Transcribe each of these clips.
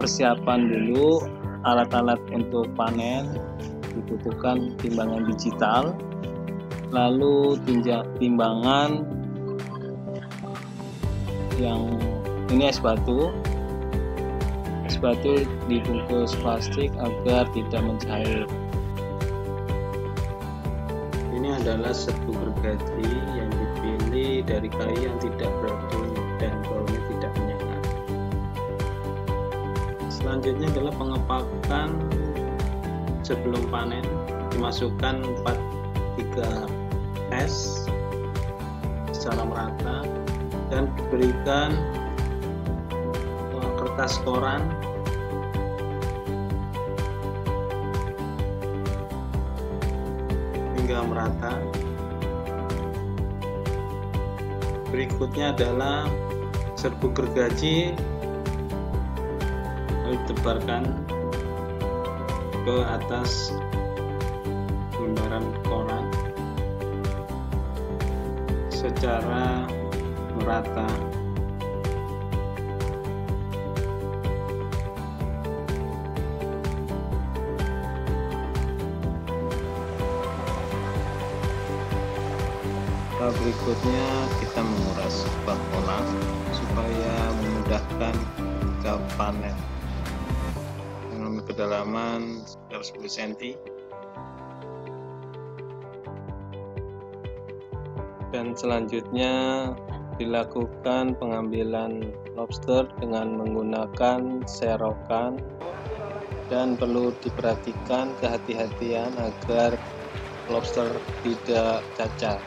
persiapan dulu alat-alat untuk panen, dibutuhkan timbangan digital, lalu timbangan yang ini es batu dibungkus plastik agar tidak mencair. Ini adalah serbu gergaji yang dipilih dari kayu yang tidak beracun dan baunya tidak menyengat. Selanjutnya adalah pengepakan sebelum panen. Dimasukkan 3 es secara merata dan diberikan kertas koran hingga merata. Berikutnya adalah serbu gergaji lalu ditebarkan ke atas lembaran koran secara merata. Berikutnya kita menguras bak kolam supaya memudahkan ketika panen dengan kedalaman sekitar 10 cm. Dan selanjutnya dilakukan pengambilan lobster dengan menggunakan serokan, dan perlu diperhatikan kehati-hatian agar lobster tidak cacat.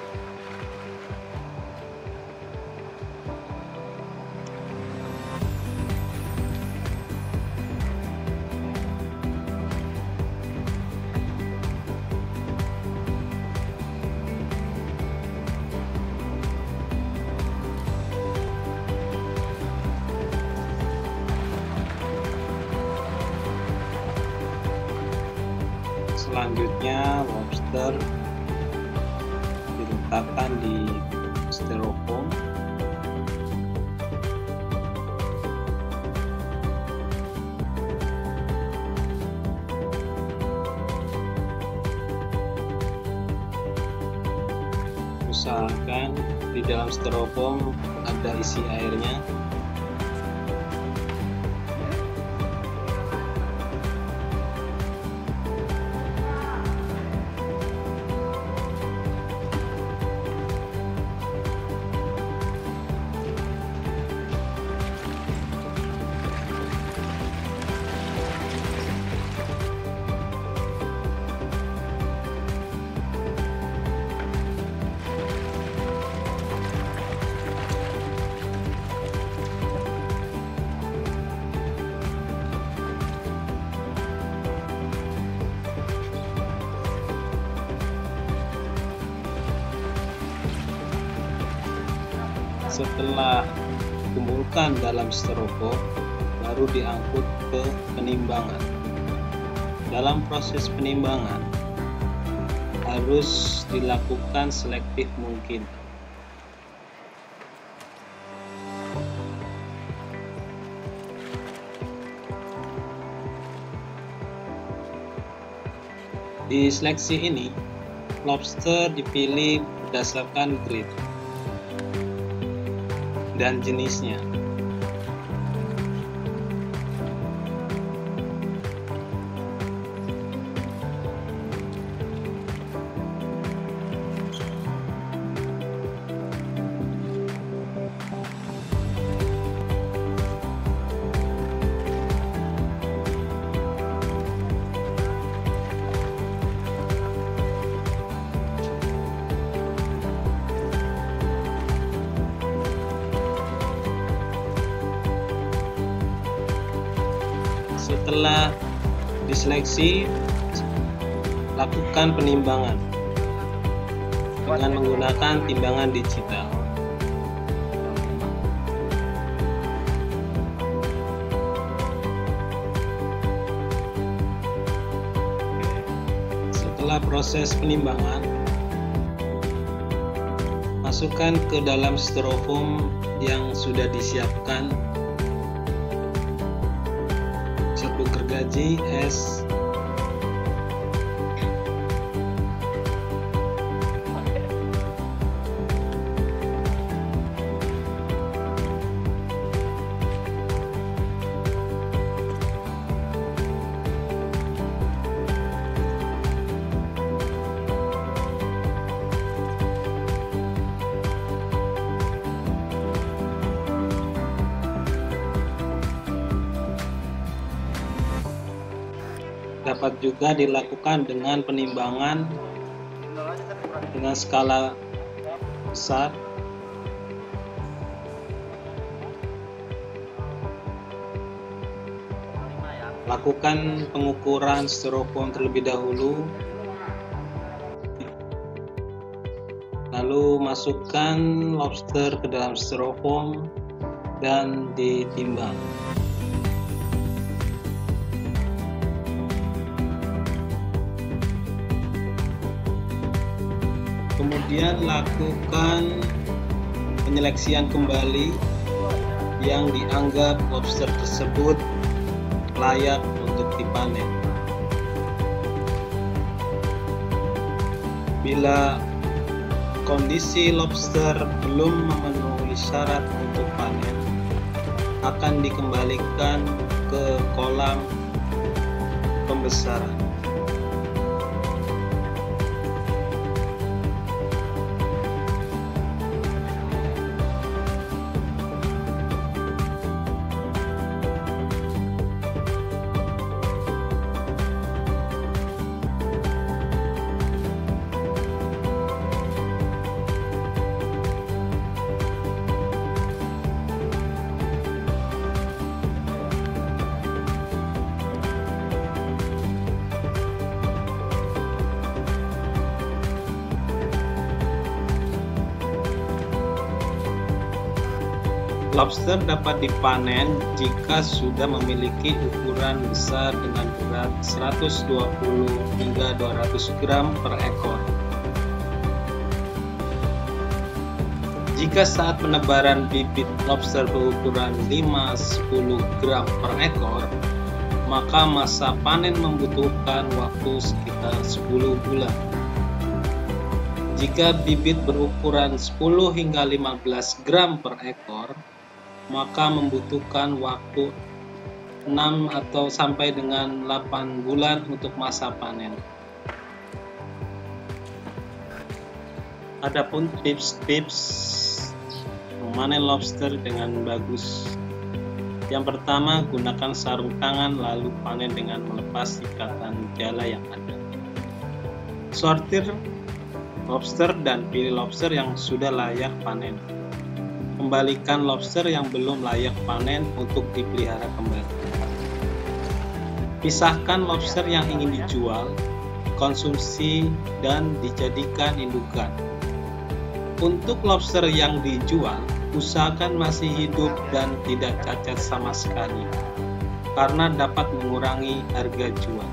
Selanjutnya lobster diletakkan di styrofoam usahakan di dalam styrofoam ada isi airnya. Setelah dikumpulkan dalam styrofoam, baru diangkut ke penimbangan. Dalam proses penimbangan harus dilakukan selektif mungkin. Di seleksi ini, lobster dipilih berdasarkan grade dan jenisnya. Setelah diseleksi, lakukan penimbangan dengan menggunakan timbangan digital. Setelah proses penimbangan, masukkan ke dalam styrofoam yang sudah disiapkan. gergaji es dapat juga dilakukan dengan penimbangan dengan skala besar. Lakukan pengukuran styrofoam terlebih dahulu, lalu masukkan lobster ke dalam styrofoam dan ditimbang. Kemudian lakukan penyeleksian kembali yang dianggap lobster tersebut layak untuk dipanen. Bila kondisi lobster belum memenuhi syarat untuk panen, akan dikembalikan ke kolam pembesaran. Lobster dapat dipanen jika sudah memiliki ukuran besar dengan berat 120 hingga 200 gram per ekor. Jika saat penebaran bibit lobster berukuran 5-10 gram per ekor, maka masa panen membutuhkan waktu sekitar 10 bulan. Jika bibit berukuran 10 hingga 15 gram per ekor, maka membutuhkan waktu 6 atau sampai dengan 8 bulan untuk masa panen. Adapun tips-tips memanen lobster dengan bagus. Yang pertama, gunakan sarung tangan lalu panen dengan melepas ikatan jala yang ada. Sortir lobster dan pilih lobster yang sudah layak panen. Kembalikan lobster yang belum layak panen untuk dipelihara kembali. Pisahkan lobster yang ingin dijual, konsumsi, dan dijadikan indukan. Untuk lobster yang dijual, usahakan masih hidup dan tidak cacat sama sekali, karena dapat mengurangi harga jual.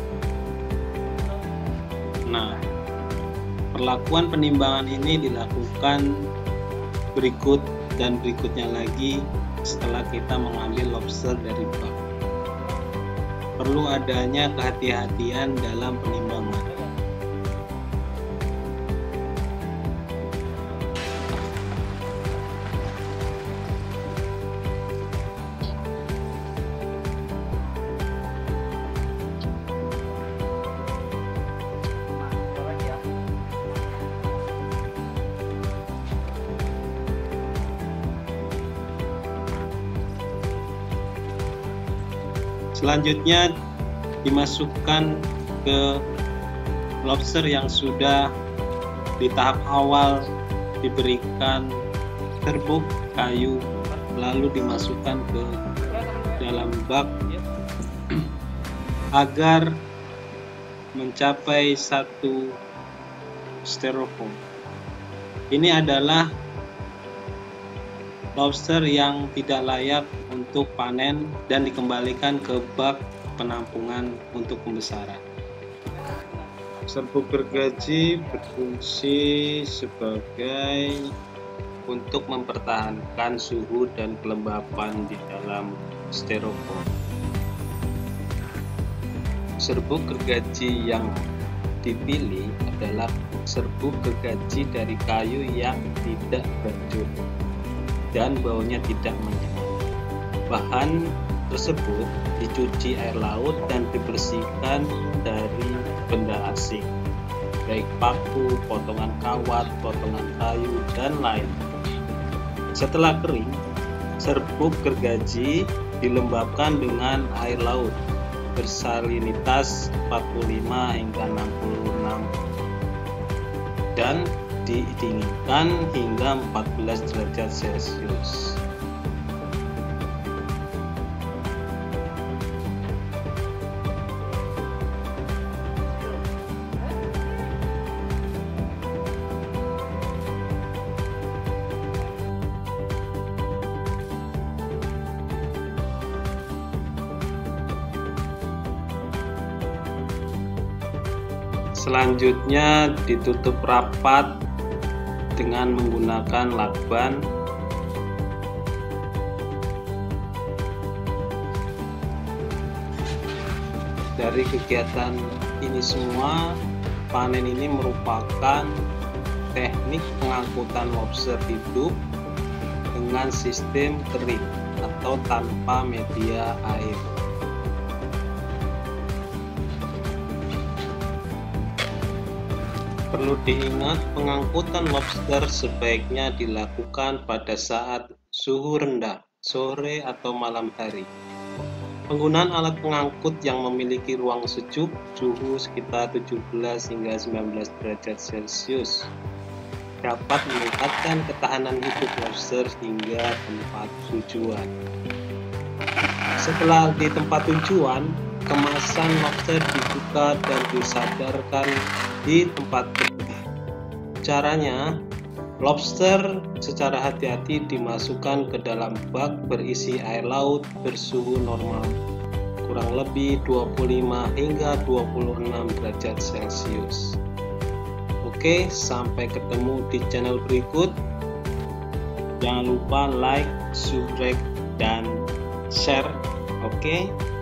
Nah, perlakuan penimbangan ini dilakukan berikut dan berikutnya lagi setelah kita mengambil lobster dari bak. Perlu adanya kehati-hatian dalam penimbangan. Selanjutnya dimasukkan ke lobster yang sudah di tahap awal diberikan serbuk kayu, lalu dimasukkan ke dalam bak agar mencapai 1 styrofoam. Ini adalah lobster yang tidak layak untuk panen dan dikembalikan ke bak penampungan untuk pembesaran. Serbuk gergaji berfungsi sebagai untuk mempertahankan suhu dan kelembapan di dalam styrofoam. Serbuk gergaji yang dipilih adalah serbuk gergaji dari kayu yang tidak beracun dan baunya tidak menyengat. Bahan tersebut dicuci air laut dan dibersihkan dari benda asing, baik paku, potongan kawat, potongan kayu, dan lain. Setelah kering, serbuk gergaji dilembabkan dengan air laut bersalinitas 45 hingga 66 dan didinginkan hingga 14 derajat Celcius. Selanjutnya ditutup rapat dengan menggunakan lakban. Dari kegiatan ini semua, panen ini merupakan teknik pengangkutan lobster hidup dengan sistem kering atau tanpa media air. Perlu diingat, pengangkutan lobster sebaiknya dilakukan pada saat suhu rendah, sore atau malam hari. Penggunaan alat pengangkut yang memiliki ruang sejuk, suhu sekitar 17 hingga 19 derajat Celcius, dapat meningkatkan ketahanan hidup lobster hingga tempat tujuan. Setelah di tempat tujuan, kemasan lobster dibuka dan disadarkan di tempat tersebut. Caranya, lobster secara hati-hati dimasukkan ke dalam bak berisi air laut bersuhu normal, kurang lebih 25 hingga 26 derajat Celcius. Oke, sampai ketemu di channel berikut. Jangan lupa like, subscribe, dan share. Oke.